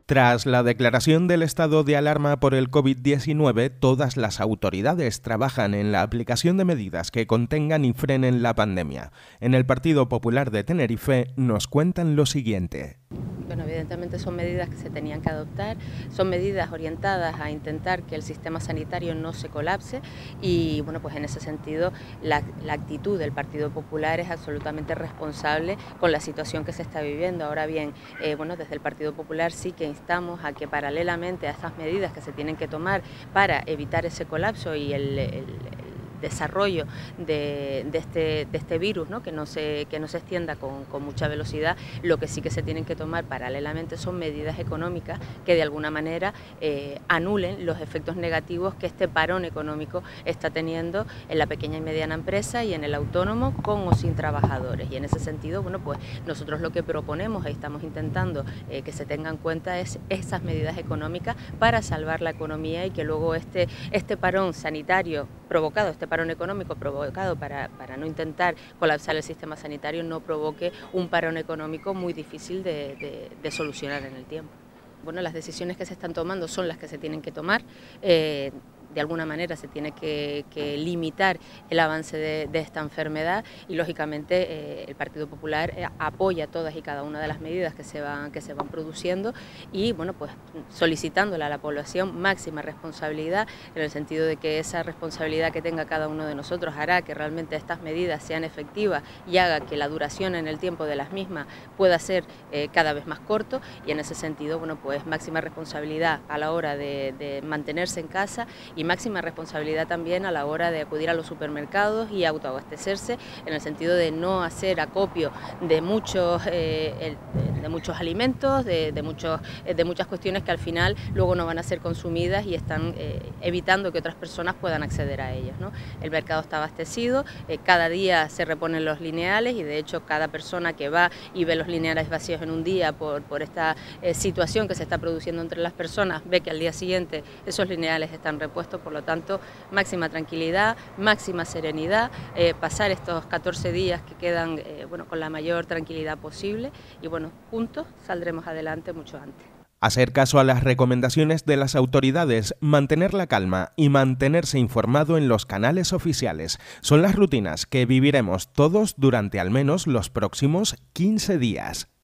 Tras la declaración del estado de alarma por el COVID-19, todas las autoridades trabajan en la aplicación de medidas que contengan y frenen la pandemia. En el Partido Popular de Tenerife nos cuentan lo siguiente. Bueno, evidentemente son medidas que se tenían que adoptar, son medidas orientadas a intentar que el sistema sanitario no se colapse y bueno, pues en ese sentido la actitud del Partido Popular es absolutamente responsable con la situación que se está viviendo. Ahora bien, bueno, desde el Partido Popular sí que instamos a que paralelamente a estas medidas que se tienen que tomar para evitar ese colapso y el desarrollo de este virus, ¿no? que no se extienda con mucha velocidad, lo que sí que se tienen que tomar paralelamente son medidas económicas que de alguna manera anulen los efectos negativos que este parón económico está teniendo en la pequeña y mediana empresa y en el autónomo con o sin trabajadores. Y en ese sentido, bueno, pues nosotros lo que proponemos y estamos intentando que se tengan en cuenta es esas medidas económicas para salvar la economía y que luego este parón sanitario provocado, este parón económico provocado para no intentar colapsar el sistema sanitario, no provoque un parón económico muy difícil de solucionar en el tiempo. Bueno, las decisiones que se están tomando son las que se tienen que tomar. De alguna manera se tiene que limitar el avance de esta enfermedad y lógicamente el Partido Popular apoya todas y cada una de las medidas que se van produciendo y bueno, pues solicitándole a la población máxima responsabilidad en el sentido de que esa responsabilidad que tenga cada uno de nosotros hará que realmente estas medidas sean efectivas y haga que la duración en el tiempo de las mismas pueda ser cada vez más corto y en ese sentido, bueno, pues máxima responsabilidad a la hora de mantenerse en casa y máxima responsabilidad también a la hora de acudir a los supermercados y autoabastecerse en el sentido de no hacer acopio de muchos alimentos, de muchas cuestiones que al final luego no van a ser consumidas y están evitando que otras personas puedan acceder a ellas, ¿no? El mercado está abastecido, cada día se reponen los lineales y de hecho cada persona que va y ve los lineales vacíos en un día por esta situación que se está produciendo entre las personas, ve que al día siguiente esos lineales están repuestos. Por lo tanto, máxima tranquilidad, máxima serenidad, pasar estos 14 días que quedan bueno, con la mayor tranquilidad posible y bueno, juntos saldremos adelante mucho antes. Hacer caso a las recomendaciones de las autoridades, mantener la calma y mantenerse informado en los canales oficiales son las rutinas que viviremos todos durante al menos los próximos 15 días.